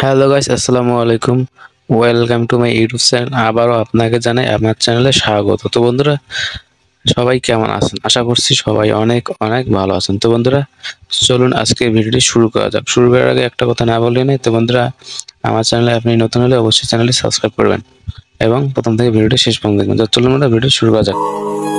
Hello guys, আসসালামু আলাইকুম। Welcome to my YouTube channel. আবারও আপনাকে জানাই আমার চ্যানেলে স্বাগত। তো বন্ধুরা, সবাই কেমন আছেন? আশা করছি সবাই অনেক অনেক ভালো আছেন। তো বন্ধুরা, চলুন আজকে ভিডিওটি শুরু করা যাক। শুরু করার আগে একটা কথা না বললেই নয়। তো বন্ধুরা, আমার চ্যানেলে আপনি নতুন হলে অবশ্যই চ্যানেলটি সাবস্ক্রাইব করবেন এবং প্রথম থেকে ভিডিওটি শেষ পর্যন্ত দেখবেন। তো চলুন বন্ধুরা, ভিডিও শুরু করা যাক।